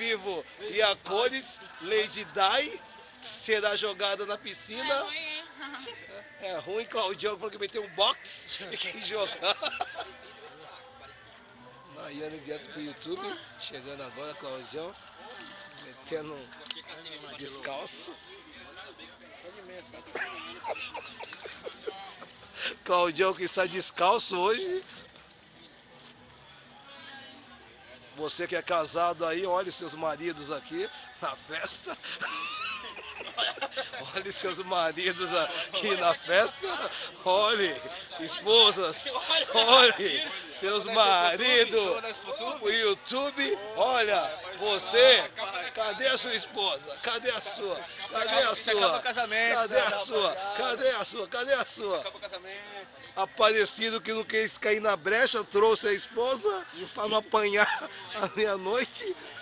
vivo e a cores, Lady Di será jogada na piscina. É ruim, hein? É ruim, Claudião falou que meteu um box e quem jogar. Nayane direto pro YouTube, chegando agora, Claudião, metendo descalço. Claudião que está descalço hoje. Você que é casado aí, olhe seus maridos aqui na festa. Olhe seus maridos aqui na festa. Olhe, esposas. Olhe seus maridos. O YouTube. Olha, você. Cadê a sua esposa? Cadê a sua? Cadê a sua? Cadê a sua? Cadê a sua? Cadê a sua? Aparecido que não quis cair na brecha, trouxe a esposa para não apanhar à meia-noite.